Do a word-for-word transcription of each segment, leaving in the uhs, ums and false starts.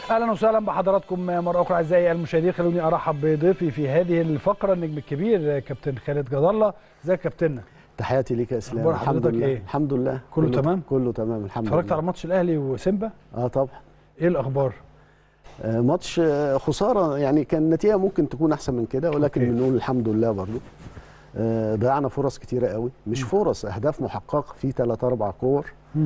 اهلا وسهلا بحضراتكم مره اخرى اعزائي المشاهدين. خلوني ارحب بضيفي في هذه الفقره النجم الكبير كابتن خالد جد الله. ازيك يا كابتن؟ تحياتي ليك يا اسلام. اخبار حضرتك ايه؟ الحمد لله كله, كله تمام. كله تمام الحمد لله. اتفرجت على ماتش الاهلي وسيمبا؟ اه طبعا. ايه الاخبار؟ آه ماتش آه خساره، يعني كان النتيجه ممكن تكون احسن من كده، ولكن بنقول الحمد لله برضو. آه ضيعنا فرص كتيره قوي، مش فرص، اهداف محققه في ثلاث اربع كور.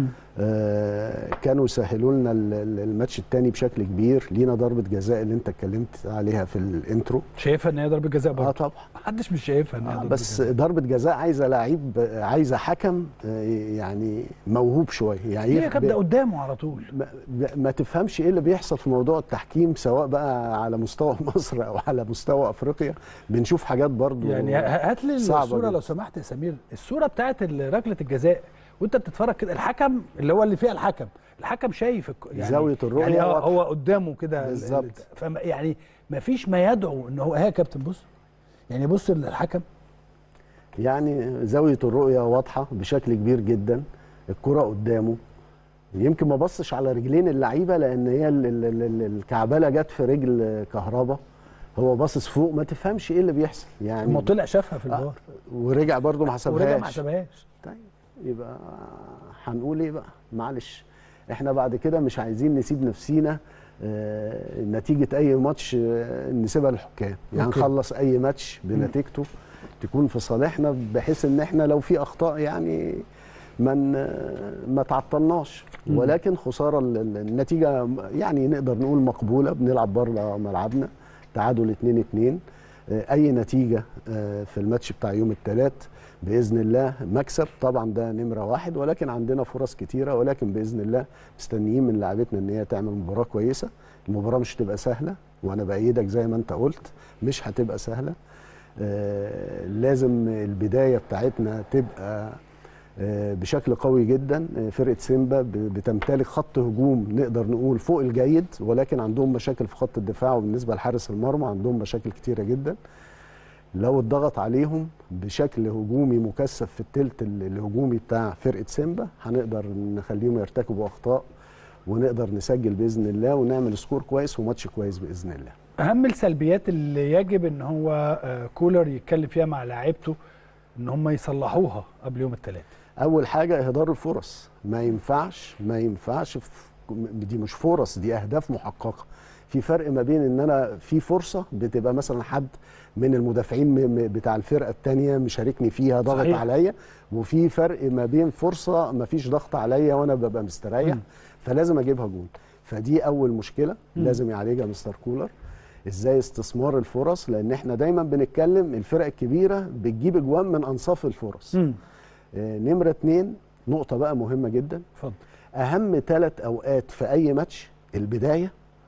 آه كانوا يسهلوا لنا الماتش الثاني بشكل كبير. لينا ضربه جزاء اللي انت اتكلمت عليها في الانترو. شايفها ان هي ضربه جزاء برضه؟ اه طبعا. محدش مش شايفها ان هي ضربه بس جزاء. ضربه جزاء عايزه لعيب، عايزه حكم يعني موهوب شويه، يعني هي كانت قدامه على طول. ما, ما تفهمش ايه اللي بيحصل في موضوع التحكيم، سواء بقى على مستوى مصر او على مستوى افريقيا. بنشوف حاجات برضو يعني هات لي الصوره لو سمحت يا سمير، الصوره بتاعت ركله الجزاء وانت بتتفرج كده. الحكم اللي هو اللي فيها الحكم الحكم شايف يعني زاويه الرؤيه، يعني هو قدامه كده بالظبط. يعني ما فيش ما يدعو ان هو. ها يا كابتن بص، يعني بص للحكم، يعني زاويه الرؤيه واضحه بشكل كبير جدا. الكره قدامه، يمكن ما بصش على رجلين اللعيبه لان هي الكعبله جت في رجل كهربا، هو باصص فوق. ما تفهمش ايه اللي بيحصل يعني. ما طلع شافها في الفار آه ورجع برده ما حسبهاش. ورجع ما حسبهاش. طيب يبقى هنقول ايه بقى؟ معلش، احنا بعد كده مش عايزين نسيب نفسينا آه نتيجه اي ماتش آه نسيبها للحكام، يعني نخلص اي ماتش بنتيجته تكون في صالحنا، بحيث ان احنا لو في اخطاء يعني ما ما تعطلناش. ولكن خساره النتيجه يعني نقدر نقول مقبوله، بنلعب بره ملعبنا، تعادل اتنين اتنين. اي نتيجه في الماتش بتاع يوم الثلاث باذن الله مكسب، طبعا ده نمره واحد، ولكن عندنا فرص كتيره، ولكن باذن الله مستنيين من لاعبتنا ان هي تعمل مباراه كويسه. المباراه مش هتبقى سهله، وانا بايدك زي ما انت قلت، مش هتبقى سهله. آه لازم البدايه بتاعتنا تبقى آه بشكل قوي جدا. آه فرقه سيمبا بتمتلك خط هجوم نقدر نقول فوق الجيد، ولكن عندهم مشاكل في خط الدفاع، وبالنسبه لحارس المرمى عندهم مشاكل كتيره جدا. لو اتضغط عليهم بشكل هجومي مكثف في الثلث الهجومي بتاع فرقه سيمبا، هنقدر نخليهم يرتكبوا اخطاء، ونقدر نسجل باذن الله ونعمل سكور كويس وماتش كويس باذن الله. اهم السلبيات اللي يجب ان هو كولر يتكلم فيها مع لاعيبته ان هم يصلحوها قبل يوم الثلاث. اول حاجه اهدار الفرص. ما ينفعش ما ينفعش دي مش فرص، دي اهداف محققه. في فرق ما بين ان انا في فرصه بتبقى مثلا حد من المدافعين بتاع الفرقه الثانيه مشاركني فيها، ضغط عليا، وفي فرق ما بين فرصه ما فيش ضغط عليا وانا ببقى مستريح، م. فلازم اجيبها جول. فدي اول مشكله م. لازم يعالجها مستر كولر، ازاي استثمار الفرص، لان احنا دايما بنتكلم الفرق الكبيره بتجيب اجوان من انصاف الفرص. م. آه نمره اتنين، نقطه بقى مهمه جدا. اتفضل. اهم ثلاث اوقات في اي ماتش: البدايه،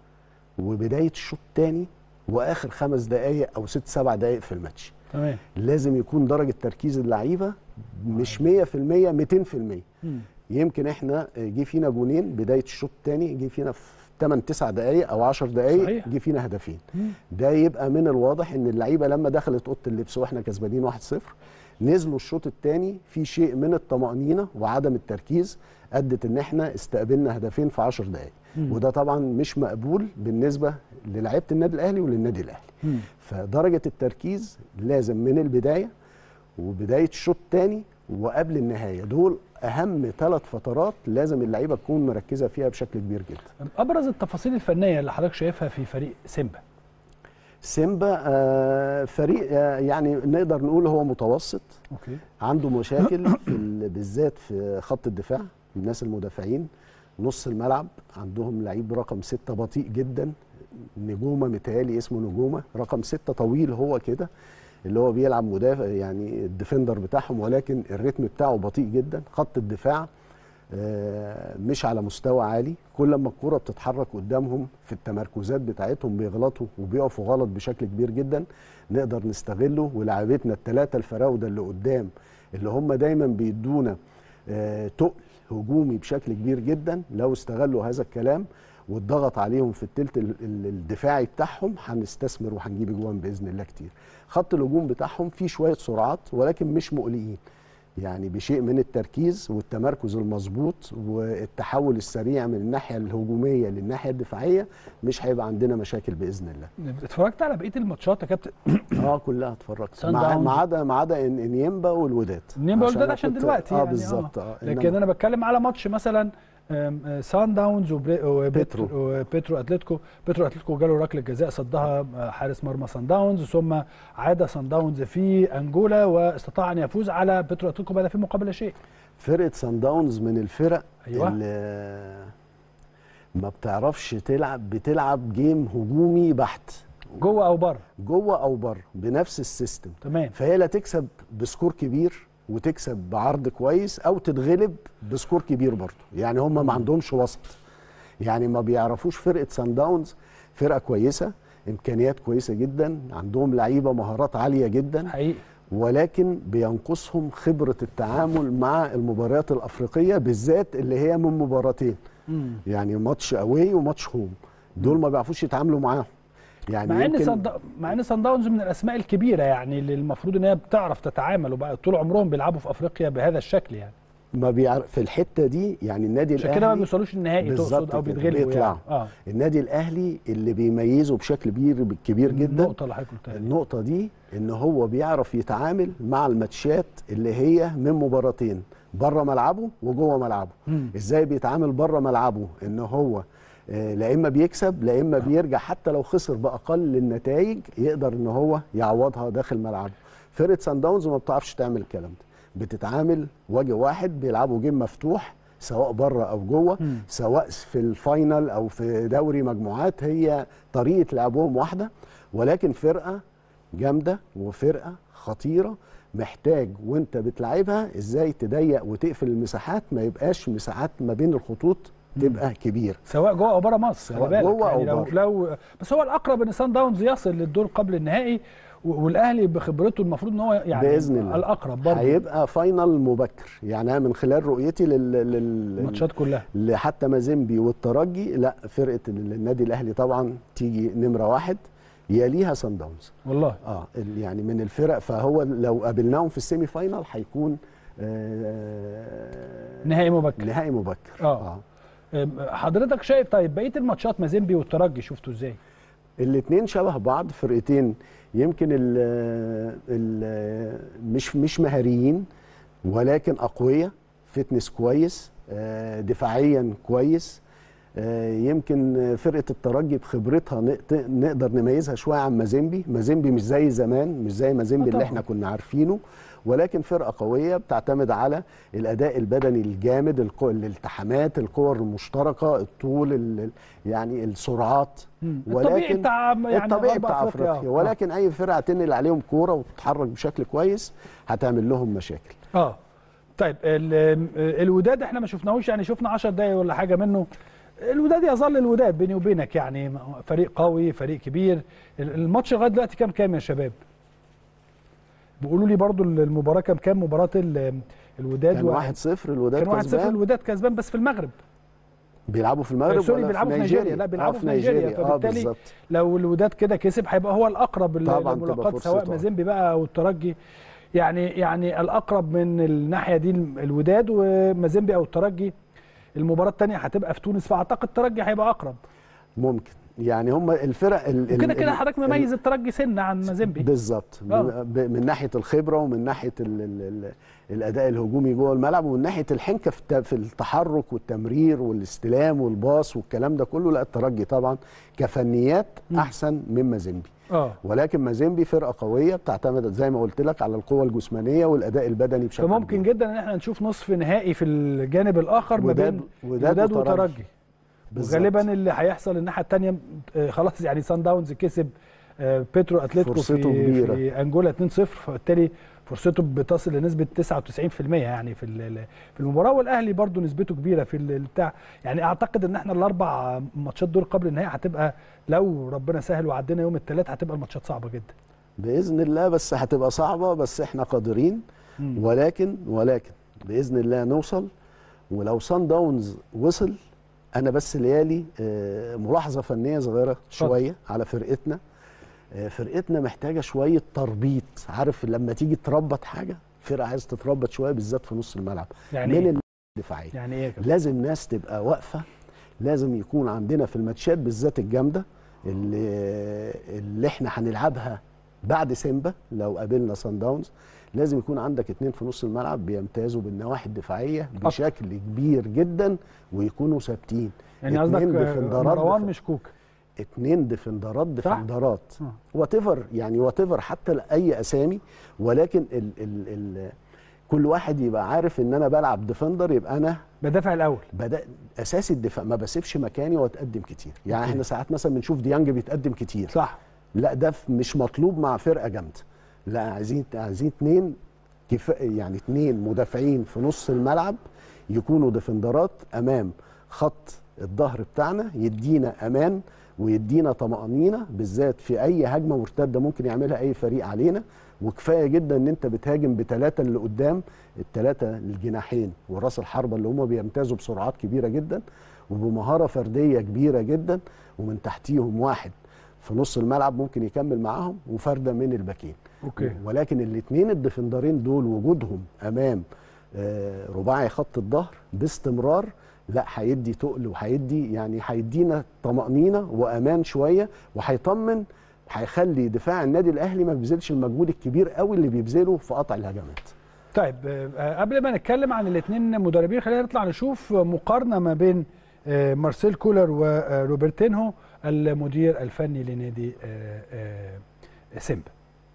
وبدايه الشوط الثاني، واخر خمس دقائق او ست سبع دقائق في الماتش. تمام. لازم يكون درجه تركيز اللعيبه مش مية في المية ميتين في المية. م. يمكن احنا جه فينا جونين بدايه الشوط الثاني، جه فينا في ثمانية تسعة دقائق او عشر دقائق جه فينا هدفين. م. ده يبقى من الواضح ان اللعيبه لما دخلت اوضه اللبس واحنا كسبانين واحد صفر، نزلوا الشوط الثاني في شيء من الطمانينه وعدم التركيز، ادت ان احنا استقبلنا هدفين في عشر دقائق. مم. وده طبعا مش مقبول بالنسبه للاعيبه النادي الاهلي وللنادي الاهلي. مم. فدرجه التركيز لازم من البدايه وبدايه الشوط الثاني وقبل النهايه، دول اهم ثلاث فترات لازم اللعيبه تكون مركزه فيها بشكل كبير جدا. ابرز التفاصيل الفنيه اللي حضرتك شايفها في فريق سيمبا؟ سيمبا آه فريق آه يعني نقدر نقول هو متوسط. أوكي. عنده مشاكل في بالذات في خط الدفاع، الناس المدافعين. نص الملعب عندهم لعيب رقم ستة بطيء جدا، نجومه، متهيألي اسمه نجومه، رقم ستة طويل هو كده، اللي هو بيلعب مدافع يعني الديفندر بتاعهم، ولكن الريتم بتاعه بطيء جدا. خط الدفاع مش على مستوى عالي، كل ما الكرة بتتحرك قدامهم في التمركزات بتاعتهم بيغلطوا وبيقفوا غلط بشكل كبير جدا، نقدر نستغله. ولاعبتنا الثلاثة الفراودة اللي قدام اللي هم دايما بيدونا تقل هجومي بشكل كبير جدا، لو استغلوا هذا الكلام واتضغط عليهم في الثلث الدفاعي بتاعهم هنستثمر وهنجيب اجوان باذن الله كتير. خط الهجوم بتاعهم فيه شويه سرعات ولكن مش مقلقين، يعني بشيء من التركيز والتمركز المظبوط والتحول السريع من الناحيه الهجوميه للناحيه الدفاعيه مش هيبقى عندنا مشاكل باذن الله. اتفرجت على بقيه الماتشات يا كابتن؟ اه كلها اتفرجت، ما عدا ما عدا انيمبا والوداد. انيمبا والوداد عشان دلوقتي اه يعني بالظبط. اه لكن انا بتكلم على ماتش مثلا سان داونز وبيترو وبيترو اتلتيكو. بيترو اتلتيكو جاله ركله جزاء صدها حارس مرمى سان داونز، ثم عاد سان داونز في انجولا واستطاع ان يفوز على بيترو اتلتيكو بهدفين مقابل لا شيء. فرقه سان داونز من الفرق أيوة. اللي ما بتعرفش تلعب، بتلعب جيم هجومي بحت جوه او بره، جوه او بره بنفس السيستم. تمام. فهي لا تكسب بسكور كبير وتكسب بعرض كويس او تتغلب بسكور كبير برضه، يعني هم ما عندهمش وسط، يعني ما بيعرفوش. فرقه سان داونز فرقه كويسه، امكانيات كويسه جدا، عندهم لعيبه مهارات عاليه جدا حقيقي، ولكن بينقصهم خبره التعامل مع المباريات الافريقيه بالذات اللي هي من مباراتين، مم. يعني ماتش اواي وماتش هوم، دول ما بيعرفوش يتعاملوا معاهم. يعني مع ان صند... مع ان سان داونز من الاسماء الكبيره يعني اللي المفروض ان هي بتعرف تتعامل، وبقى طول عمرهم بيلعبوا في افريقيا بهذا الشكل يعني. ما بيعرف في الحته دي، يعني النادي الاهلي عشان كده ما بيوصلوش النهائي تقصد او بيتغلبوا يعني. اه النادي الاهلي اللي بيميزه بشكل كبير كبير جدا النقطه اللي حضرتك قلتها، النقطه دي ان هو بيعرف يتعامل مع الماتشات اللي هي من مباراتين بره ملعبه وجوه ملعبه. مم. ازاي بيتعامل بره ملعبه؟ ان هو لا اما بيكسب لا اما بيرجع، حتى لو خسر باقل النتائج يقدر ان هو يعوضها داخل ملعبه. فرقه سان داونز ما بتعرفش تعمل الكلام ده، بتتعامل وجه واحد، بيلعبوا جيم مفتوح سواء بره او جوه، م. سواء في الفاينل او في دوري مجموعات، هي طريقه لعبهم واحده، ولكن فرقه جامده وفرقه خطيره، محتاج وانت بتلعبها ازاي تضيق وتقفل المساحات، ما يبقاش مساحات ما بين الخطوط تبقى كبير، سواء جوه او بره مصر. سواء جوه يعني او بره. لو لو بس هو الاقرب ان سان داونز يصل للدور قبل النهائي، والاهلي بخبرته المفروض ان هو يعني باذن الله الاقرب برضه هيبقى فاينل مبكر. يعني انا من خلال رؤيتي لل الماتشات كلها حتى مازيمبي والترجي، لا فرقه النادي الاهلي طبعا تيجي نمره واحد، يليها سان داونز والله. اه يعني من الفرق، فهو لو قابلناهم في السيمي فاينل هيكون آه نهائي مبكر. نهائي مبكر. اه, آه. حضرتك شايف طيب بقيه الماتشات مازيمبي والترجي شفتوا ازاي؟ الاثنين شبه بعض، فرقتين يمكن ال ال مش مش مهاريين ولكن اقوياء، فتنس كويس، دفاعيا كويس. يمكن فرقه الترجي بخبرتها نقدر نميزها شويه عن مازيمبي. مازيمبي مش زي زمان، مش زي مازيمبي اللي احنا كنا عارفينه، ولكن فرقه قويه بتعتمد على الاداء البدني الجامد، الالتحامات، الكور المشتركه، الطول، يعني السرعات، ولكن الطبيعي بتاع يعني الطبيعي بتاع افريقيا, أفريقيا. ولكن اي فرقه تنقل عليهم كوره وتتحرك بشكل كويس هتعمل لهم مشاكل. اه طيب الوداد احنا ما شفناهوش، يعني شفنا عشر دقايق ولا حاجه منه. الوداد يظل الوداد بيني وبينك، يعني فريق قوي، فريق كبير. الماتش لغايه دلوقتي كام كام يا شباب؟ بيقولوا لي برضو المباراه كام كام مباراه الوداد؟ كان واحد صفر الوداد كان واحد صفر الوداد كسبان، بس في المغرب. بيلعبوا في المغرب سوري بيلعبوا في نيجيريا. لا بيلعبوا في نيجيريا, فبالتالي آه لو الوداد كده كسب هيبقى هو الاقرب للملاقات، سواء مازيمبي بقى او الترجي. يعني يعني الاقرب من الناحيه دي الوداد، ومازيمبي او الترجي المباراه الثانيه هتبقى في تونس، فاعتقد الترجي هيبقى اقرب. ممكن يعني هم الفرق كده كده حضرتك مميز الترجي سنه عن مازيمبي بالظبط، آه. من ناحيه الخبره ومن ناحيه ال ال ال الاداء الهجومي جوه الملعب، ومن ناحيه الحنكه في التحرك والتمرير والاستلام والباص والكلام ده كله. لا الترجي طبعا كفنيات م. احسن من مازيمبي. آه. ولكن مازيمبي فرقه قويه بتعتمد زي ما قلت لك على القوه الجسمانيه والاداء البدني بشكل كبير. فممكن جدا ان احنا نشوف نصف نهائي في الجانب الاخر ما بين وداد وترجي. وغالبا اللي هيحصل الناحيه الثانيه خلاص، يعني سان داونز كسب بيترو اتلتيكو في, في انجولا اتنين صفر، فبالتالي فرصته بتصل لنسبه تسعة وتسعين في المية يعني في في المباراه. والاهلي برضو نسبته كبيره في البتاع. يعني اعتقد ان احنا الاربع ماتشات دول قبل النهائي هتبقى، لو ربنا سهل وعدينا يوم الثلاث، هتبقى الماتشات صعبه جدا باذن الله. بس هتبقى صعبه، بس احنا قادرين. مم. ولكن ولكن باذن الله نوصل. ولو سان داونز وصل، انا بس ليالي ملاحظه فنيه صغيره شويه على فرقتنا. فرقتنا محتاجه شويه تربيط، عارف لما تيجي تربط حاجه فرقه عايز تتربط شويه بالذات في نص الملعب يعني من الدفاعيه. يعني ايه كده؟ لازم ناس تبقى واقفه، لازم يكون عندنا في الماتشات بالذات الجامده اللي اللي احنا هنلعبها بعد سيمبا لو قابلنا سان داونز، لازم يكون عندك اتنين في نص الملعب بيمتازوا بالنواحي الدفاعيه بشكل كبير جدا ويكونوا ثابتين. يعني قصدك مروان مش كوكا، اتنين ديفندرات ديفندرات وات ايفر، يعني وات ايفر حتى لاي اسامي، ولكن ال ال ال كل واحد يبقى عارف ان انا بلعب ديفندر، يبقى انا بدافع الاول، بدا اساسي الدفاع، ما بسيبش مكاني واتقدم كتير. يعني أوكي. احنا ساعات مثلا بنشوف ديانج بيتقدم كتير، صح، لا ده مش مطلوب مع فرقه جامده، لا عايزين عايزين اتنين كفايه، يعني اتنين مدافعين في نص الملعب يكونوا ديفندرات امام خط الظهر بتاعنا، يدينا امان ويدينا طمأنينة بالذات في اي هجمه مرتده ممكن يعملها اي فريق علينا. وكفايه جدا ان انت بتهاجم بثلاثه اللي قدام، الثلاثه الجناحين وراس الحربه اللي هم بيمتازوا بسرعات كبيره جدا وبمهاره فرديه كبيره جدا، ومن تحتيهم واحد في نص الملعب ممكن يكمل معاهم وفرده من الباكين. اوكي. ولكن الاثنين الديفندرين دول وجودهم امام آه رباعي خط الظهر باستمرار لا هيدي تقل وهيدي يعني هيدينا طمأنينة وامان شويه، وهيطمن، هيخلي دفاع النادي الاهلي ما بيبذلش المجهود الكبير قوي اللي بيبذله في قطع الهجمات. طيب قبل ما نتكلم عن الاثنين مدربين خلينا نطلع نشوف مقارنه ما بين مارسيل كولر وروبرتينهو المدير الفني لنادي سيمبا.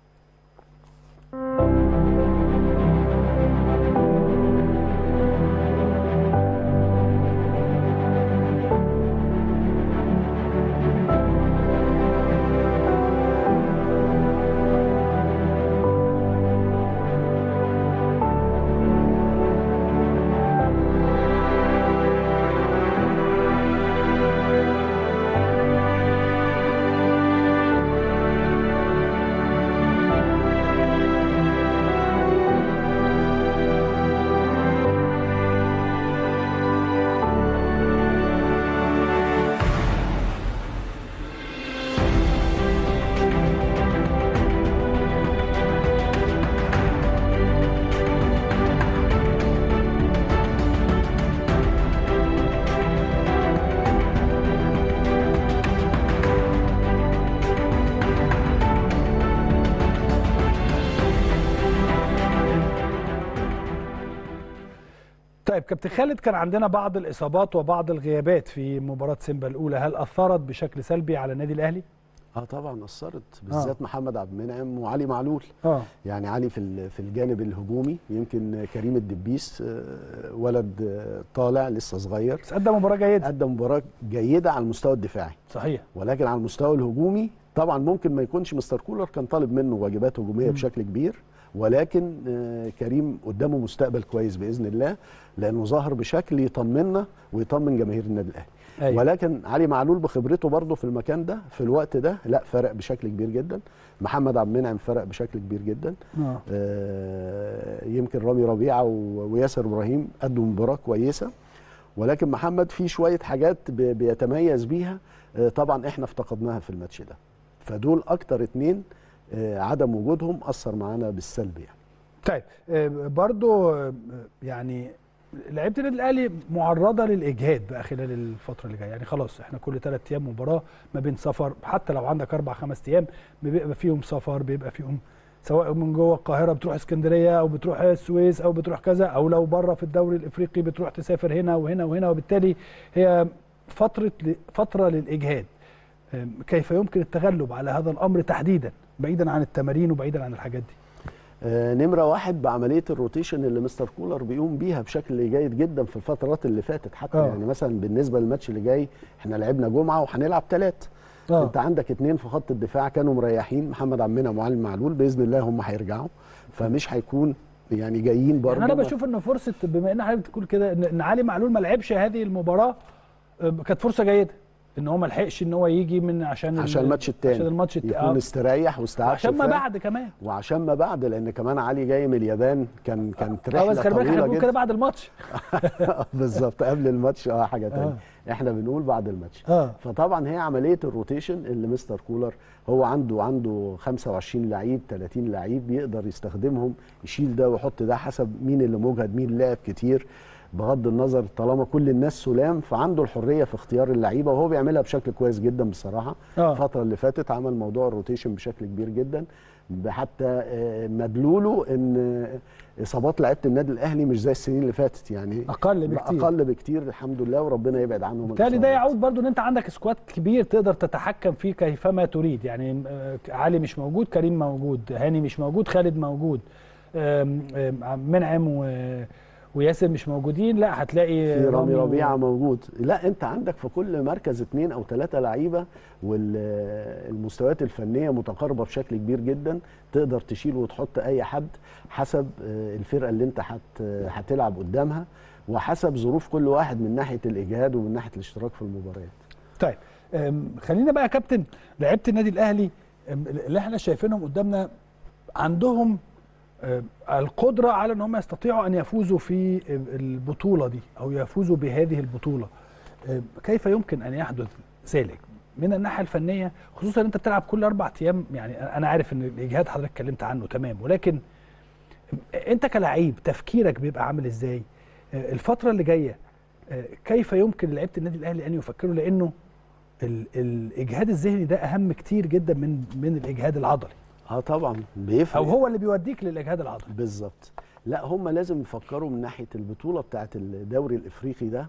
طيب كابتن خالد، كان عندنا بعض الإصابات وبعض الغيابات في مباراة سيمبا الأولى، هل أثرت بشكل سلبي على النادي الأهلي؟ اه طبعا أثرت، بالذات آه. محمد عبد المنعم وعلي معلول. اه يعني علي في في الجانب الهجومي، يمكن كريم الدبيس ولد طالع لسه صغير، بس أدى مباراة جيدة، أدى مباراة جيدة على المستوى الدفاعي صحيح، ولكن على المستوى الهجومي طبعا ممكن ما يكونش مستر كولر كان طالب منه واجبات هجومية م. بشكل كبير، ولكن كريم قدامه مستقبل كويس باذن الله، لانه ظهر بشكل يطمنا ويطمن جماهير النادي الاهلي. أيوة. ولكن علي معلول بخبرته برضه في المكان ده في الوقت ده لا فرق بشكل كبير جدا. محمد عبد المنعم فرق بشكل كبير جدا. آه. آه يمكن رامي ربيعه وياسر ابراهيم ادوا مباراه كويسه، ولكن محمد في شويه حاجات بيتميز بيها آه طبعا احنا افتقدناها في الماتش ده، فدول اكتر اتنين عدم وجودهم أثر معانا بالسلب يعني. طيب برضو يعني لعيبه النادي الاهلي معرضه للاجهاد بقى خلال الفتره اللي جايه، يعني خلاص احنا كل ثلاث ايام مباراه ما بين سفر، حتى لو عندك اربع خمس ايام بيبقى فيهم سفر، بيبقى فيهم سواء من جوه القاهره بتروح اسكندريه او بتروح السويس او بتروح كذا، او لو بره في الدوري الافريقي بتروح تسافر هنا وهنا وهنا، وبالتالي هي فتره فتره للاجهاد. كيف يمكن التغلب على هذا الامر تحديدا بعيدا عن التمارين وبعيدا عن الحاجات دي؟ آه نمره واحد بعمليه الروتيشن اللي مستر كولر بيقوم بيها بشكل جيد جدا في الفترات اللي فاتت حتى. أوه. يعني مثلا بالنسبه للماتش اللي جاي احنا لعبنا جمعه وهنلعب ثلاث. انت عندك اثنين في خط الدفاع كانوا مريحين، محمد عبد المنعم وعلي معلول، باذن الله هم هيرجعوا، فمش هيكون يعني جايين برضه. يعني انا بشوف ان فرصه، بما ان حضرتك بتقول كده ان علي معلول ما لعبش هذه المباراه، كانت فرصه جيده. ان هو ما لحقش ان هو يجي من عشان عشان الماتش الثاني، عشان الماتش الثاني يكون استريح واستعاد عشان ما بعد كمان وعشان ما بعد لان كمان علي جاي من اليابان، كان كانت رحله بس خلي بالك طويله احنا جدا كده بعد الماتش بالظبط قبل الماتش اه حاجه ثانيه آه. احنا بنقول بعد الماتش آه. فطبعا هي عمليه الروتيشن اللي مستر كولر هو عنده عنده خمسة وعشرين لعيب ثلاثين لعيب بيقدر يستخدمهم، يشيل ده ويحط ده حسب مين اللي مجهد مين لاعب كتير، بغض النظر طالما كل الناس سلام فعنده الحريه في اختيار اللعيبه وهو بيعملها بشكل كويس جدا بصراحه. آه. الفتره اللي فاتت عمل موضوع الروتيشن بشكل كبير جدا، حتى مدلوله ان اصابات لعيبه النادي الاهلي مش زي السنين اللي فاتت، يعني اقل بكتير اقل بكتير الحمد لله وربنا يبعد عنهم. بالتالي ده يعود برضو ان انت عندك سكواد كبير تقدر تتحكم فيه كيفما تريد، يعني علي مش موجود، كريم موجود، هاني مش موجود، خالد موجود، منعم و وياسر مش موجودين، لا هتلاقي في رامي ربيعه و... موجود. لا انت عندك في كل مركز اثنين او ثلاثه لعيبه والمستويات الفنيه متقاربه بشكل كبير جدا، تقدر تشيل وتحط اي حد حسب الفرقه اللي انت هت... هتلعب قدامها وحسب ظروف كل واحد من ناحيه الاجهاد ومن ناحيه الاشتراك في المباريات. طيب خلينا بقى يا كابتن، لعيبه النادي الاهلي اللي احنا شايفينهم قدامنا عندهم القدرة على ان هم يستطيعوا ان يفوزوا في البطولة دي او يفوزوا بهذه البطولة، كيف يمكن ان يحدث ذلك من الناحية الفنية، خصوصا ان انت بتلعب كل اربع ايام؟ يعني انا عارف ان الاجهاد حضرتك اتكلمت عنه تمام، ولكن انت كلاعب تفكيرك بيبقى عامل ازاي الفترة اللي جاية؟ كيف يمكن لعيبة النادي الاهلي ان يفكروا، لانه الاجهاد الذهني ده اهم كتير جدا من من الاجهاد العضلي. اه طبعا بيفرق، او هو اللي بيوديك للاجهاد العضلي بالظبط. لا هم لازم يفكروا من ناحيه البطوله بتاعه الدوري الافريقي ده.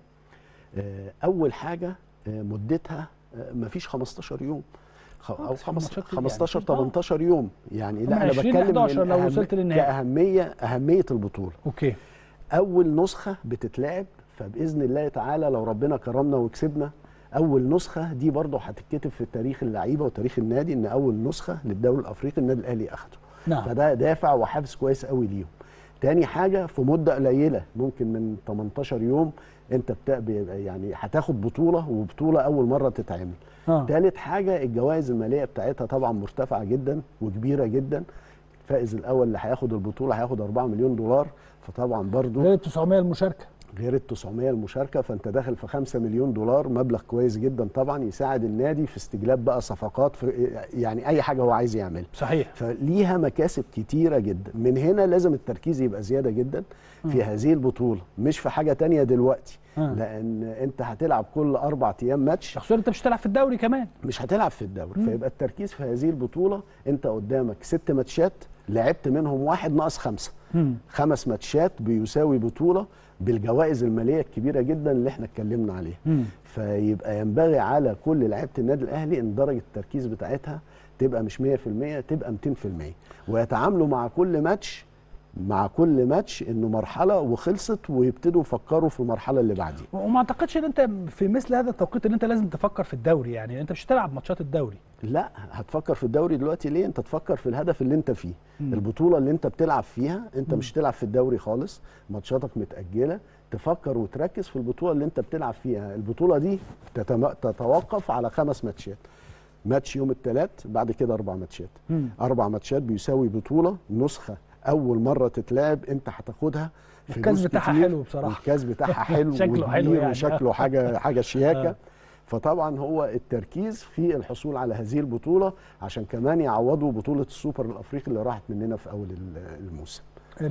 اول حاجه مدتها مفيش خمستاشر يوم او خمستاشر يعني تمنتاشر يوم، يعني لا انا بتكلم من لو وصلت للنهائي كاهميه اهميه البطوله. اوكي اول نسخه بتتلعب، فباذن الله تعالى لو ربنا كرمنا وكسبنا اول نسخه دي برضه هتتكتب في تاريخ اللعيبه وتاريخ النادي ان اول نسخه للدوري الافريقي النادي الاهلي اخده. نعم. فده دافع وحافز كويس قوي ليهم. تاني حاجه في مده قليله ممكن من تمنتاشر يوم انت بتبقى يعني هتاخد بطوله وبطوله اول مره تتعمل. آه. تالت حاجه الجوائز الماليه بتاعتها طبعا مرتفعه جدا وكبيره جدا. الفائز الاول اللي هياخد البطوله هياخد أربعة مليون دولار، فطبعا برضه غير ال تسعمية المشاركه غير ال تسعمية المشاركه، فانت داخل في خمسة مليون دولار، مبلغ كويس جدا طبعا يساعد النادي في استجلاب بقى صفقات في يعني اي حاجه هو عايز يعملها. صحيح. فليها مكاسب كتيره جدا. من هنا لازم التركيز يبقى زياده جدا في هذه البطوله، مش في حاجه تانية دلوقتي. م. لان انت هتلعب كل اربع ايام ماتش، خصوصا انت مش هتلعب في الدوري كمان، مش هتلعب في الدوري. م. فيبقى التركيز في هذه البطوله انت قدامك ست ماتشات لعبت منهم واحد ناقص خمسه. م. خمس ماتشات بيساوي بطوله بالجوائز الماليه الكبيره جدا اللي احنا اتكلمنا عليها. م. فيبقى ينبغي على كل لعيبه النادي الاهلي ان درجه التركيز بتاعتها تبقى مش مية في المية، تبقى ميتين في المية، ويتعاملوا مع كل ماتش مع كل ماتش انه مرحله وخلصت ويبتدوا يفكروا في المرحله اللي بعديها. وما اعتقدش ان انت في مثل هذا التوقيت ان انت لازم تفكر في الدوري، يعني انت مش هتلعب ماتشات الدوري. لا هتفكر في الدوري دلوقتي ليه؟ انت تفكر في الهدف اللي انت فيه. م. البطوله اللي انت بتلعب فيها انت م. مش هتلعب في الدوري خالص، ماتشاتك متاجله، تفكر وتركز في البطوله اللي انت بتلعب فيها. البطوله دي تتم... تتوقف على خمس ماتشات، ماتش يوم الثلاث، بعد كده اربع ماتشات. م. اربع ماتشات بيساوي بطوله، نسخه اول مره تتلعب انت هتاخدها. الكاس بتاعها حلو بصراحه، الكاس بتاعها حلو شكله حلو يعني، وشكله حاجه حاجه شياكه. فطبعا هو التركيز في الحصول على هذه البطوله عشان كمان يعوضوا بطوله السوبر الافريقي اللي راحت مننا في اول الموسم.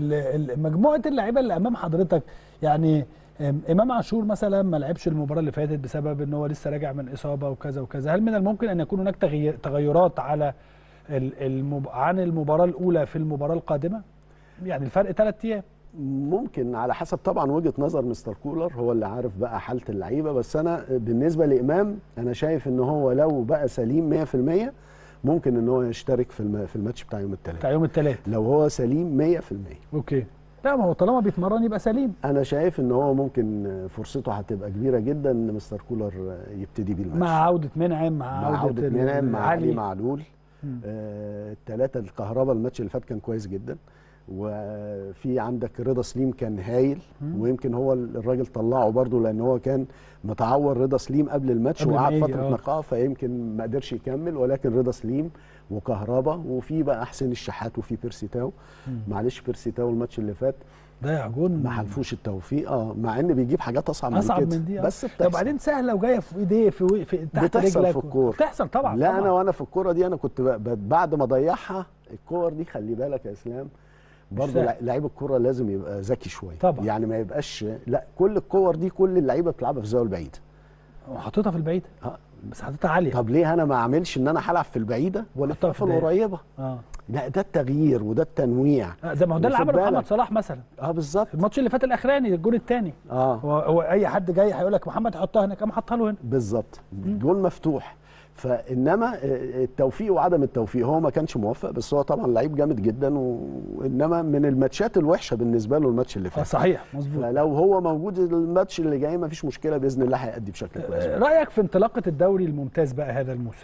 مجموعه اللعيبه اللي امام حضرتك، يعني امام عاشور مثلا ما لعبش المباراه اللي فاتت بسبب ان هو لسه راجع من اصابه وكذا وكذا، هل من الممكن ان يكون هناك تغيرات على المب... عن المباراه الاولى في المباراه القادمه؟ يعني الفرق ثلاث ايام. ممكن على حسب طبعا وجهه نظر مستر كولر، هو اللي عارف بقى حاله اللعيبه. بس انا بالنسبه لامام انا شايف ان هو لو بقى سليم مية في المية ممكن ان هو يشترك في في الماتش بتاع يوم الثلاث. بتاع يوم الثلاث لو هو سليم مية في المية. اوكي. لا ما هو طالما بيتمرن يبقى سليم. انا شايف ان هو ممكن فرصته هتبقى كبيره جدا ان مستر كولر يبتدي بيه الماتش. مع عوده منعم، مع, مع عوده منعم، مع علي معلول. آه الثلاثه الكهرباء الماتش اللي فات كان كويس جدا. وفي عندك رضا سليم كان هايل، ويمكن هو الراجل طلعه برضه لان هو كان متعور رضا سليم قبل الماتش وقعد فتره نقاهه، فيمكن ما قدرش يكمل، ولكن رضا سليم وكهربا وفي بقى حسين الشحات وفي بيرسي تاو. معلش بيرسي تاو الماتش اللي فات ضيع جون ما حلفوش التوفيق، اه مع ان بيجيب حاجات اصعب, أصعب من كده من دي. بس بتحصل. وبعدين سهله وجايه في ايديه في, في تحت بتحصل رجلك في الكوره، بتحصل طبعا. لا طبعا. انا وانا في الكوره دي انا كنت بعد ما اضيعها الكور دي، خلي بالك يا اسلام برضه لعيب الكوره لازم يبقى ذكي شويه طبعا، يعني ما يبقاش لا كل الكور دي كل اللعيبه بتلعبها في الزاويه البعيده وحاططها في البعيده اه بس حاططها عاليه. طب ليه انا ما اعملش ان انا هلعب في البعيده ولا في القريبه؟ اه لا ده التغيير وده التنويع. آه زي ما هو ده اللي عمله محمد صلاح مثلا اه بالظبط الماتش اللي فات الاخراني الجول الثاني. اه هو اي حد جاي هيقول لك محمد حطها هناك، قام حطها له هنا بالظبط، جول مفتوح. فانما التوفيق وعدم التوفيق، هو ما كانش موفق بس هو طبعا لعيب جامد جدا، وانما من الماتشات الوحشه بالنسبه له الماتش اللي فات. صحيح مظبوط. فلو هو موجود الماتش اللي جاي ما فيش مشكله باذن الله هيأدي بشكل كويس. رايك في انطلاقه الدوري الممتاز بقى هذا الموسم؟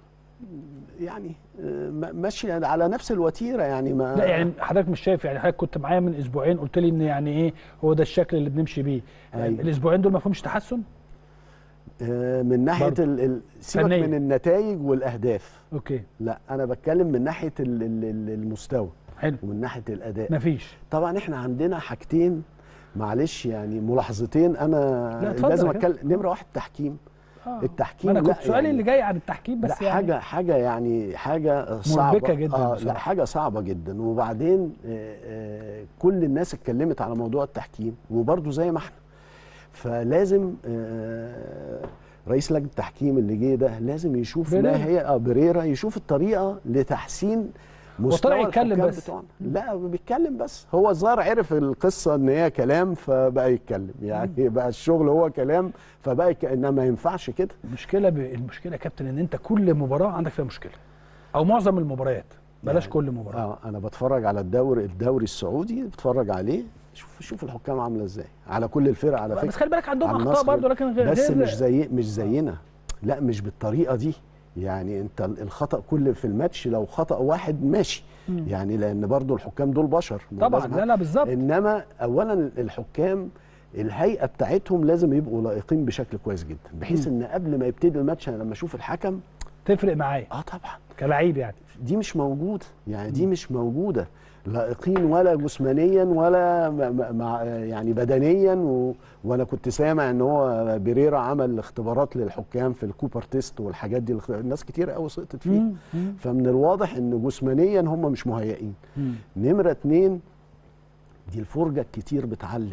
يعني ماشي على نفس الوتيره يعني ما لا يعني حضرتك مش شايف، يعني حضرتك كنت معايا من اسبوعين قلت لي ان يعني ايه هو ده الشكل اللي بنمشي بيه. أيوة. الاسبوعين دول ما فيهمش تحسن؟ من ناحيه سيبك من النتائج والاهداف. اوكي. لا انا بتكلم من ناحيه المستوى. حلو. ومن ناحيه الاداء مفيش. طبعا احنا عندنا حاجتين معلش يعني ملاحظتين انا لازم اتكلم. نمره واحد تحكيم. آه. التحكيم انا كنت سؤالي يعني اللي جاي عن التحكيم بس لا يعني حاجه حاجه يعني حاجه صعبه مربكه جدا. آه لا حاجه صعبه جدا. وبعدين آه آه كل الناس اتكلمت على موضوع التحكيم وبرده زي ما احنا، فلازم آه رئيس لجنه التحكيم اللي جه ده لازم يشوف بريرا. ما هي اه بريرا يشوف الطريقه لتحسين مستوى الحكام بس. بتوعنا. لا بيتكلم بس، هو الظاهر عرف القصه ان هي كلام فبقى يتكلم يعني مم. بقى الشغل هو كلام فبقى يك... انما ما ينفعش كده. المشكله ب... المشكله يا كابتن ان انت كل مباراه عندك فيها مشكله او معظم المباريات بلاش يعني كل مباراه. اه انا بتفرج على الدوري الدوري السعودي بتفرج عليه، شوف شوف الحكام عامله ازاي على كل الفرق على فكره. بس خلي بالك عندهم اخطاء برضه لكن غير بس مش زي مش زينا. لا مش بالطريقه دي يعني. انت الخطا كل في الماتش لو خطا واحد ماشي مم. يعني لان برضو الحكام دول بشر طبعا. لا لا بالظبط. انما اولا الحكام الهيئه بتاعتهم لازم يبقوا لائقين بشكل كويس جدا بحيث مم. ان قبل ما يبتدي الماتش انا لما اشوف الحكم تفرق معايا. اه طبعا كلاعب يعني دي مش موجوده يعني دي مم. مش موجوده لائقين ولا جسمانيا ولا مع يعني بدنيا و... وانا كنت سامع ان هو بريرا عمل اختبارات للحكام في الكوبر تيست والحاجات دي، الناس كتير قوي سقطت فيه. فمن الواضح ان جسمانيا هم مش مهيئين. نمره اتنين دي الفرجه الكتير بتعلم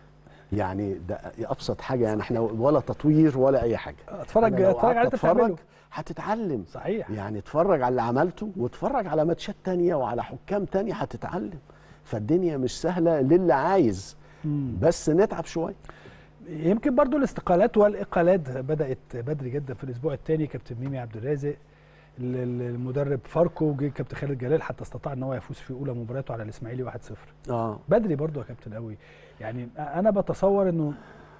يعني ده ابسط حاجه يعني احنا ولا تطوير ولا اي حاجه. اتفرج اتفرج على تتفرج هتتعلم. صحيح. يعني اتفرج على اللي عملته واتفرج على ماتشات تانية وعلى حكام تانية هتتعلم. فالدنيا مش سهله للي عايز مم. بس نتعب شويه. يمكن برضو الاستقالات والاقالات بدات بدري جدا في الاسبوع الثاني. كابتن ميمي عبد الرازق المدرب فاركو جه كابتن خالد جلال حتى استطاع ان هو يفوز في اولى مبارياته على الاسماعيلي واحد صفر. اه بدري برضو يا كابتن قوي يعني. انا بتصور انه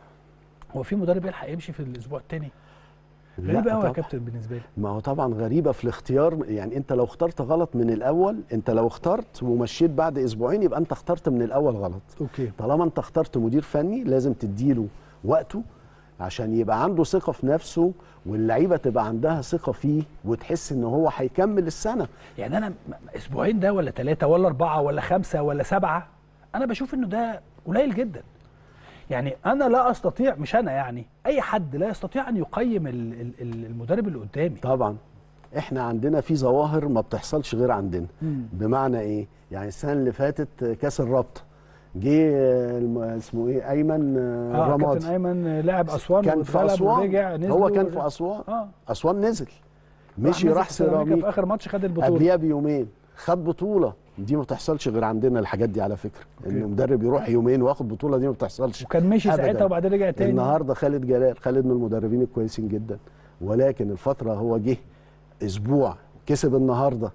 هو في مدرب يلحق يمشي في الاسبوع الثاني. غريبه قوي يا كابتن بالنسبه لي. ما هو طبعا غريبه في الاختيار يعني. انت لو اخترت غلط من الاول، انت لو اخترت ومشيت بعد اسبوعين يبقى انت اخترت من الاول غلط. اوكي. طالما انت اخترت مدير فني لازم تديله وقته عشان يبقى عنده ثقه في نفسه واللعيبه تبقى عندها ثقه فيه وتحس ان هو هيكمل السنه. يعني انا اسبوعين ده ولا ثلاثه ولا اربعه ولا خمسه ولا سبعه انا بشوف انه ده قليل جدا. يعني انا لا استطيع، مش انا يعني اي حد لا يستطيع ان يقيم المدرب اللي قدامي. طبعا احنا عندنا في ظواهر ما بتحصلش غير عندنا. مم. بمعنى ايه؟ يعني السنه اللي فاتت كاس الرابطه جه اسمه ايه ايمن آه رمادي. كابتن ايمن لعب اسوان كان في اسوان ورجع نزل هو كان في اسوان آه. اسوان نزل مشي راح سيراميكا في اخر ماتش خد البطوله قبليها بيومين خد بطوله. دي ما بتحصلش غير عندنا الحاجات دي على فكره. ان مدرب يروح يومين واخد بطوله دي ما بتحصلش. وكان مشي ساعتها وبعدين رجع تاني. النهارده خالد جلال خالد من المدربين الكويسين جدا، ولكن الفتره هو جه اسبوع كسب النهارده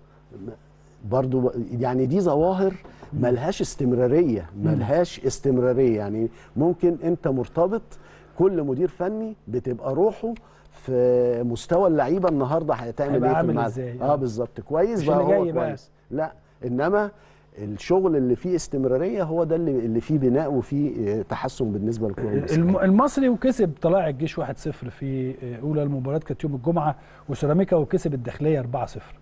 برضو يعني. دي ظواهر ملهاش استمراريه ملهاش استمراريه يعني. ممكن انت مرتبط كل مدير فني بتبقى روحه في مستوى اللعيبه النهارده هتعمل ايه في الملعب. اه بالظبط كويس بقى هو كويس بقى. لا انما الشغل اللي فيه استمراريه هو ده اللي اللي فيه بناء وفيه تحسن بالنسبه للكره المصريه. المصري وكسب طلائع الجيش واحد صفر في اولى المباريات كانت يوم الجمعه، وسيراميكا وكسب الداخليه أربعة صفر.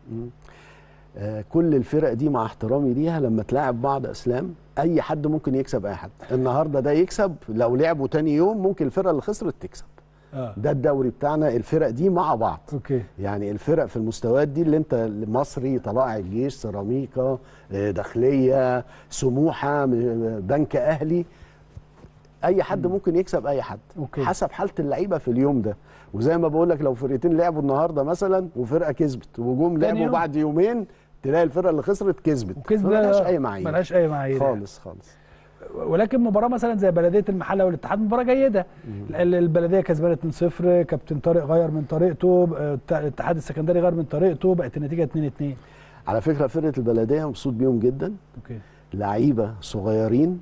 آه كل الفرق دي مع احترامي ليها لما تلاعب بعض اسلام اي حد ممكن يكسب اي حد. النهارده ده يكسب، لو لعبوا تاني يوم ممكن الفرقه اللي خسرت تكسب. آه. ده الدوري بتاعنا، الفرق دي مع بعض. أوكي. يعني الفرق في المستويات دي اللي انت مصري، طلائع الجيش، سيراميكا، داخليه، سموحه، بنك اهلي، اي حد ممكن يكسب اي حد. أوكي. حسب حاله اللعيبه في اليوم ده. وزي ما بقول لك لو فرقتين لعبوا النهارده مثلا وفرقه كسبت وجم لعبوا يوم. بعد يومين تلاقي الفرقه اللي خسرت كسبت، وكسبت ملهاش اي معايير، ملهاش اي معايير خالص خالص. ولكن مباراه مثلا زي بلديه المحله والاتحاد مباراه جيده. مم. البلديه كسبانه اتنين صفر، كابتن طارق غير من طريقته، الاتحاد السكندري غير من طريقته، بقت النتيجه اتنين اتنين. على فكره فرقه البلديه مبسوط بيهم جدا. اوكي. لعيبه صغيرين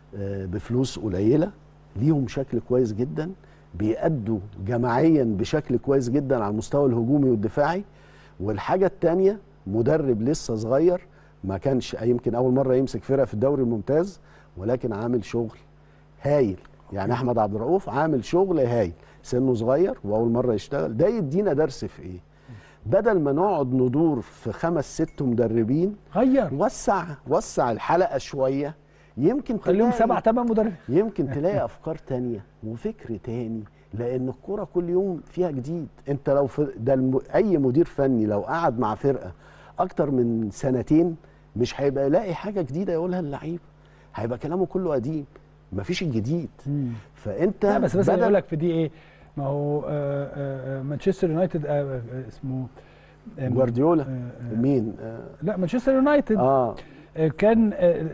بفلوس قليله، ليهم شكل كويس جدا، بيأدوا جماعيا بشكل كويس جدا على المستوى الهجومي والدفاعي. والحاجه الثانيه مدرب لسه صغير، ما كانش يمكن اول مره يمسك فرقه في الدوري الممتاز، ولكن عامل شغل هايل. يعني احمد عبد الرؤوف عامل شغل هايل، سنه صغير واول مره يشتغل. ده يدينا درس في ايه؟ بدل ما نقعد ندور في خمس ست مدربين، غير وسع وسع الحلقه شويه، يمكن خليهم سبع ثمان مدربين، يمكن تلاقي افكار تانية وفكر تاني. لان الكوره كل يوم فيها جديد. انت لو في ده الم... اي مدير فني لو قعد مع فرقه اكتر من سنتين مش هيبقى يلاقي حاجه جديده يقولها للعيبه، هيبقى كلامه كله قديم، مفيش الجديد. مم. فانت لا بس بس بدل... اقول لك في دي ايه، ما هو آآ آآ مانشستر يونايتد اسمه جوارديولا. آآ مين؟ آآ لا مانشستر يونايتد اه كان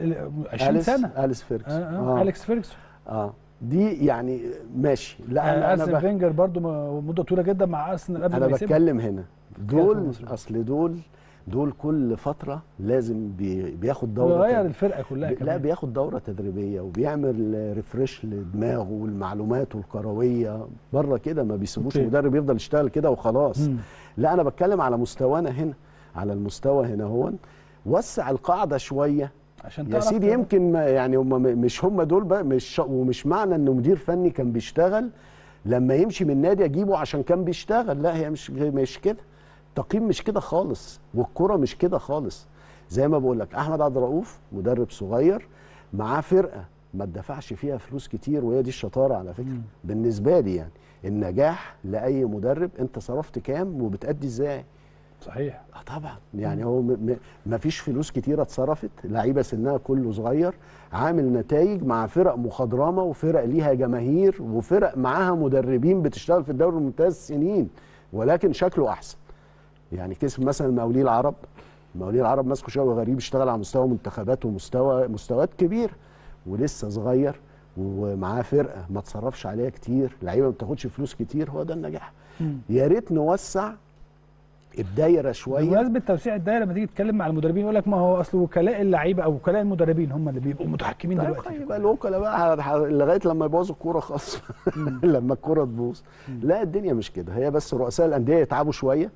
عشرين سنه أليس فيرجسون. آه. آه. أليكس فيرجسون. اه دي يعني ماشي. لا انا ارسن فينجر برضو مده طويله جدا مع ارسنال قبل ما يسيبها. انا بتكلم هنا دول اصل دول دول كل فتره لازم بي بياخد دوره، بيغير الفرقه كلها بي كمان. لا بياخد دوره تدريبيه وبيعمل ريفريش لدماغه والمعلومات والكرويه بره كده، ما بيسيبوش مدرب يفضل يشتغل كده وخلاص. مم. لا انا بتكلم على مستوانا هنا، على المستوى هنا هو وسع القاعده شويه عشان يا سيدي. يمكن ما يعني هم مش هم دول بقى، مش ومش معنى انه مدير فني كان بيشتغل لما يمشي من النادي اجيبه عشان كان بيشتغل. لا هي مش مش كده، التقييم مش كده خالص، والكرة مش كده خالص. زي ما بقول لك احمد عبد الرؤوف مدرب صغير معاه فرقه ما تدفعش فيها فلوس كتير، وهي دي الشطاره على فكره. مم. بالنسبه لي يعني النجاح لاي مدرب انت صرفت كام وبتأدي ازاي. صحيح. اه طبعا يعني هو ما فيش فلوس كتيره اتصرفت، لعيبه سنها كله صغير، عامل نتائج مع فرق مخضرمه وفرق ليها جماهير وفرق معاها مدربين بتشتغل في الدوري الممتاز سنين، ولكن شكله احسن. يعني كسب مثلا مقاولين العرب، مقاولين العرب ماسكه شوقي غريب، اشتغل على مستوى منتخبات ومستوى مستويات كبير ولسه صغير ومعاه فرقه ما تصرفش عليها كتير، لعيبه ما بتاخدش فلوس كتير. هو ده النجاح. يا ريت نوسع الدايره شويه. بمناسبه توسيع الدايره، لما تيجي تتكلم مع المدربين يقول لك ما هو اصل وكلاء اللعيبه او وكلاء المدربين هم اللي بيبقوا متحكمين طيب دلوقتي. يبقى الوكلاء بقى لغايه لما يبوظوا الكوره خالص. لما الكوره تبوظ. لا الدنيا مش كده، هي بس رؤساء الانديه يتعبوا شويه،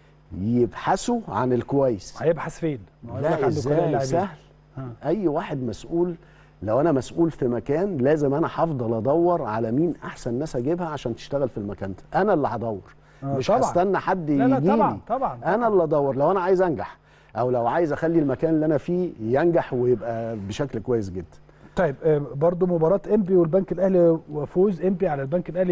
يبحثوا عن الكويس. هيبحث فين؟ لا ازاي سهل. ها. اي واحد مسؤول، لو انا مسؤول في مكان لازم انا هفضل ادور على مين احسن ناس اجيبها عشان تشتغل في المكان ده. انا اللي هدور، آه مش هستنى حد يجي لي. لا لا طبعا طبعا انا اللي ادور لو انا عايز انجح، او لو عايز اخلي المكان اللي انا فيه ينجح ويبقى بشكل كويس جدا. طيب برضو مباراه انبي والبنك الاهلي وفوز انبي على البنك الاهلي،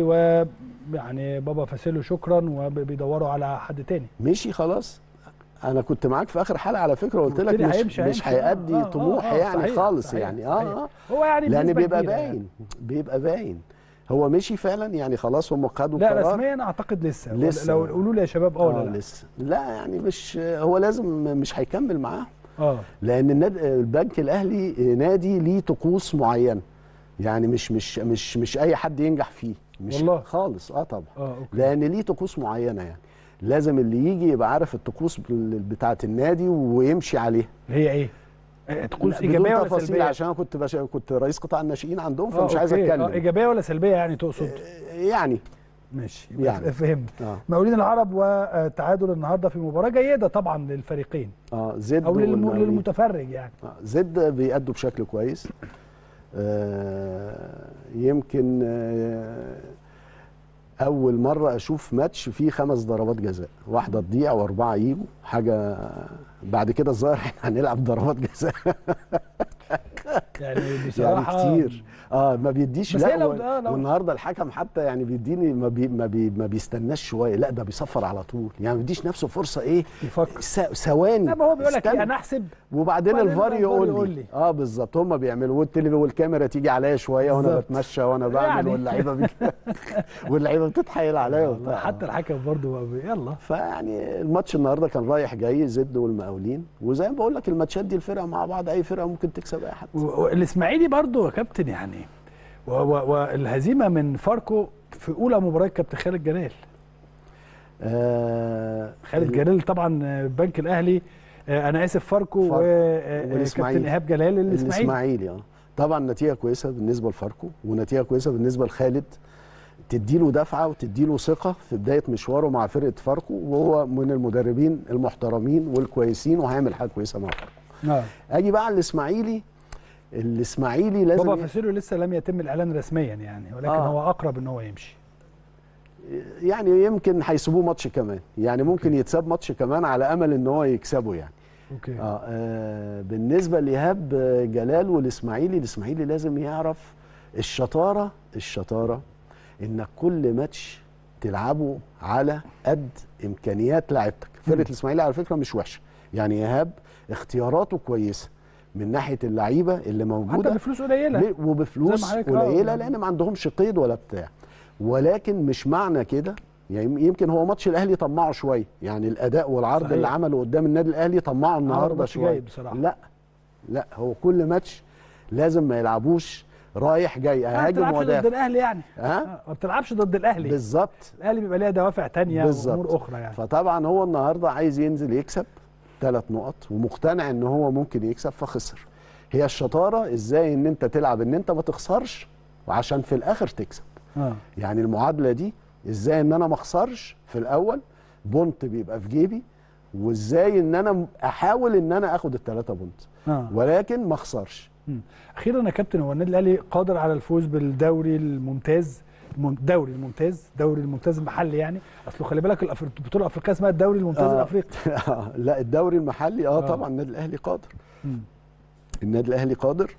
ويعني بابا فاسيلو شكرا وبيدوروا على حد تاني. مشي خلاص. انا كنت معاك في اخر حلقه على فكره وقلت لك مش هيمشي مش هيأدي آه طموح آه آه يعني صحيح خالص صحيح يعني اه, آه هو يعني لان بيبقى باين يعني. بيبقى باين هو مشي فعلا يعني خلاص هم خدوا لا قرار. لا رسميا اعتقد لسه, لسه لو قولوا لي يا شباب اه ولا لا لسه لا يعني مش هو لازم مش هيكمل معاهم اه لان النادي البنك الاهلي نادي ليه طقوس معينه يعني مش مش مش مش اي حد ينجح فيه مش والله خالص اه طبعا اه اوكي لان ليه طقوس معينه يعني لازم اللي يجي يبقى عارف الطقوس بتاعه النادي ويمشي عليها. هي ايه؟ طقوس ايجابيه ولا سلبيه؟ عشان انا كنت بش... كنت رئيس قطاع الناشئين عندهم فمش عايز اتكلم. اه ايجابيه ولا سلبيه يعني تقصد؟ يعني ماشي يعني فهمت. آه. مقاولين العرب وتعادل النهارده في مباراه جيده طبعا للفريقين. اه زد او للم... للمتفرج يعني. آه زد بيأدوا بشكل كويس. آه يمكن آه اول مره اشوف ماتش فيه خمس ضربات جزاء، واحده تضيع واربعه يجوا، حاجه بعد كده الظاهر احنا هنلعب ضربات جزاء. يعني بصراحه يعني كتير اه ما بيديش. لا لو ده لو والنهارده الحكم حتى يعني بيديني ما, بي ما, بي ما بيستناش شويه، لا ده بيصفر على طول، يعني ما بيديش نفسه فرصه ايه يفكر ثواني. لا ما هو بيقول لك ايه انا احسب وبعدين الفار يقول, يقول لي, لي اه بالظبط هم بيعملوا، والتلفزيون والكاميرا تيجي عليا شويه وانا بتمشى وانا بعمل يعني. واللعيبه بي... واللعيبه بتتحايل عليا وبتاع. حتى الحكم برضه يلا. فيعني الماتش النهارده كان رايح جاي زد والمقاولين، وزي ما بقول لك الماتشات دي الفرقه مع بعض اي فرقه ممكن تكسب اي حد. والاسماعيلي برضه يا كابتن يعني والهزيمه من فاركو في اولى مباراه كابتن خالد جلال. آه خالد جلال طبعا البنك الاهلي، آه انا اسف فاركو وكابتن ايهاب جلال الاسماعيلي. الاسماعيلي اه طبعا نتيجه كويسه بالنسبه لفاركو ونتيجه كويسه بالنسبه لخالد، تديله دفعه وتديله ثقه في بدايه مشواره مع فرقه فاركو، وهو من المدربين المحترمين والكويسين وهيعمل حاجه كويسه مع فاركو. آه. اجي بقى على الاسماعيلي. الاسماعيلي لازم بابا فاسيلو لسه لم يتم الاعلان رسميا يعني، ولكن آه. هو اقرب ان هو يمشي. يعني يمكن هيسيبوه ماتش كمان، يعني ممكن أوكي. يتساب ماتش كمان على امل ان هو يكسبه يعني. اوكي. آه, اه بالنسبه لايهاب جلال والاسماعيلي، الاسماعيلي لازم يعرف الشطاره الشطاره انك كل ماتش تلعبه على قد امكانيات لاعبتك. فرقه الاسماعيلي على فكره مش وحشه، يعني ايهاب اختياراته كويسه من ناحيه اللعيبه اللي موجوده حتى بفلوس قليله وبفلوس قليله لان ما عندهمش قيد ولا بتاع، ولكن مش معنى كده يعني يمكن هو ماتش الاهلي طمعه شويه، يعني الاداء والعرض صحيح. اللي عمله قدام النادي الاهلي طمعه النهارده شويه. لا لا هو كل ماتش لازم ما يلعبوش رايح جاي اهاجم ودافع. ما بتلعبش ضد الاهلي يعني ها ما بتلعبش ضد الاهلي بالظبط. الاهلي بيبقى ليها دوافع ثانيه وامور اخرى يعني. فطبعا هو النهارده عايز ينزل يكسب ثلاث نقط ومقتنع ان هو ممكن يكسب فخسر. هي الشطاره ازاي ان انت تلعب ان انت ما تخسرش وعشان في الاخر تكسب. آه. يعني المعادله دي ازاي ان انا ما اخسرش في الاول بونت بيبقى في جيبي، وازاي ان انا احاول ان انا اخد الثلاثه بونت آه. ولكن ما اخسرش. اخيرا يا كابتن، هو النادي الاهلي قادر على الفوز بالدوري الممتاز، الدوري الممتاز الدوري الممتاز المحلي يعني، اصله خلي بالك البطوله الافريقيه اسمها الدوري الممتاز آه. الافريقي. لا الدوري المحلي اه, آه. طبعا النادي الاهلي قادر. مم. النادي الاهلي قادر،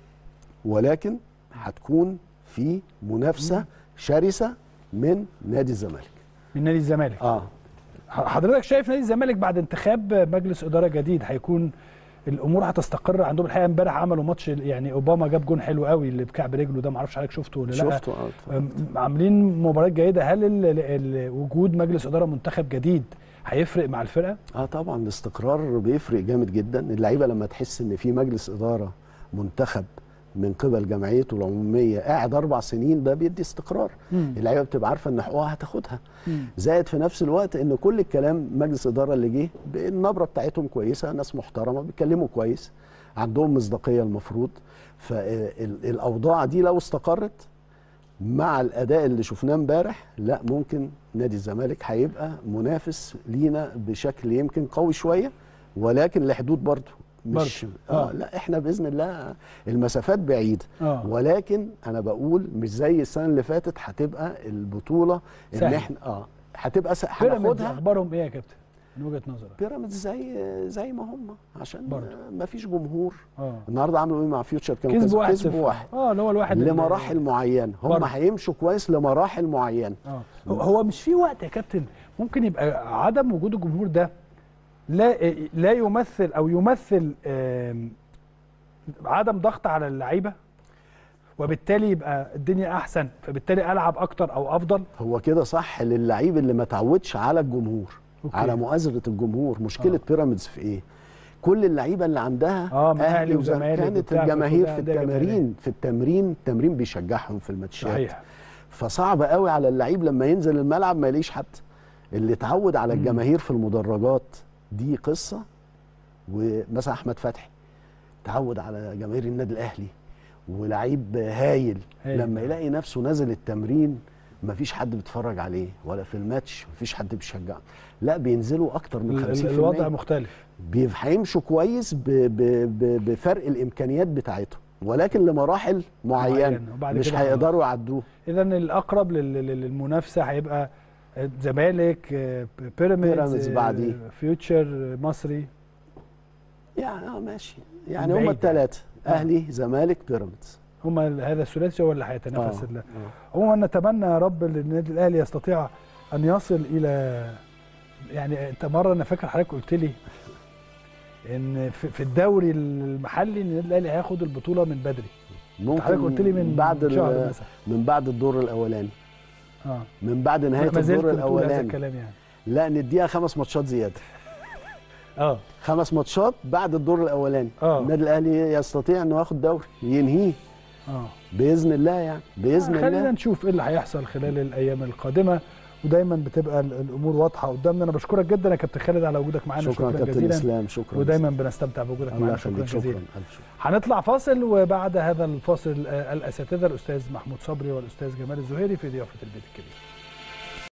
ولكن هتكون في منافسه مم. شرسه من نادي الزمالك. من نادي الزمالك اه حضرتك شايف نادي الزمالك بعد انتخاب مجلس اداره جديد هيكون الامور هتستقر عندهم؟ الحقيقه امبارح عملوا ماتش يعني اوباما جاب جون حلو قوي اللي بكعب رجله ده، ما اعرفش حضرتك شفته ولا لا؟ شفته اه عاملين مباراه جيده. هل ال ال وجود مجلس اداره منتخب جديد هيفرق مع الفرقه؟ اه طبعا الاستقرار بيفرق جامد جدا. اللعيبه لما تحس ان في مجلس اداره منتخب من قبل جمعيته العموميه قاعد اربع سنين، ده بيدي استقرار. اللعيبه بتبقى عارفه ان حقوقها هتاخدها. مم. زائد في نفس الوقت ان كل الكلام مجلس الاداره اللي جه النبره بتاعتهم كويسه، ناس محترمه بيتكلموا كويس، عندهم مصداقيه المفروض. فالاوضاع دي لو استقرت مع الاداء اللي شفناه امبارح، لا ممكن نادي الزمالك هيبقى منافس لينا بشكل يمكن قوي شويه، ولكن لحدود برضه مش آه. اه لا احنا باذن الله المسافات بعيده آه. ولكن انا بقول مش زي السنه اللي فاتت هتبقى البطوله ان احنا اه هتبقى هناخدها. اخبارهم ايه يا كابتن من وجهه نظرك؟ بيراميدز زي زي ما هم عشان ما فيش جمهور. آه. النهارده عملوا ايه مع فيوتشر؟ كانوا كسبوا واحد كسبوا واحد اه اللي هو الواحد لمراحل معينه، هم هيمشوا كويس لمراحل معينه. اه هو مش في وقت يا كابتن ممكن يبقى عدم وجود الجمهور ده لا لا يمثل او يمثل عدم ضغط على اللعيبه، وبالتالي يبقى الدنيا احسن، فبالتالي العب اكتر او افضل؟ هو كده صح للعيب اللي ما تعودش على الجمهور. أوكي. على مؤازره الجمهور. مشكله آه. بيراميدز في ايه؟ كل اللعيبه اللي عندها اه اهلي وزمالك كانت الجماهير في التمارين في التمرين التمرين بيشجعهم في الماتشات. صحيح. فصعب قوي على اللعيب لما ينزل الملعب ما يلاقيش حد. اللي اتعود على الجماهير في المدرجات دي قصه. ومثلا احمد فتحي تعود على جماهير النادي الاهلي ولعيب هايل, هايل. لما يلاقي نفسه نازل التمرين مفيش حد بيتفرج عليه ولا في الماتش مفيش حد بيشجعه، لا بينزلوا اكتر من خمسين بالمية. الوضع مختلف، هيمشوا كويس ب ب ب بفرق الامكانيات بتاعتهم، ولكن لمراحل معينه مش هيقدروا يعدوه. اذا الاقرب للمنافسه هيبقى زمالك، بيراميدز، بعديه فيوتشر، مصري، يعني اه ماشي، يعني هم الثلاثه اهلي زمالك بيراميدز، هم هذا الثلاثي هو اللي هيتنافس. عموما نتمنى يا رب ان النادي الاهلي يستطيع ان يصل الى، يعني انت مره انا فاكر حضرتك قلت لي ان في الدوري المحلي ان النادي الاهلي هياخد البطوله من بدري. ممكن حضرتك قلت لي من بعد شهر مثلا، من بعد الدور الاولاني، اه من بعد نهايه الدور الاولاني. هذا الكلام يعني لا نديها خمس ماتشات زياده. اه خمس ماتشات بعد الدور الاولاني، اه النادي الاهلي يستطيع انه ياخد دوري ينهيه اه باذن الله، يعني باذن آه الله. خلينا نشوف ايه اللي هيحصل خلال الايام القادمه، ودايما بتبقى الامور واضحه قدامنا. انا بشكرك جدا يا كابتن خالد على وجودك معانا، شكرا, شكرا كابتن جزيلا. اسلام، شكرا ودايما بنستمتع بوجودك معانا، شكرا جزيلا. هنطلع فاصل، وبعد هذا الفاصل الاساتذه الاستاذ محمود صبري والاستاذ جمال الزهيري في ضيافه البيت الكبير.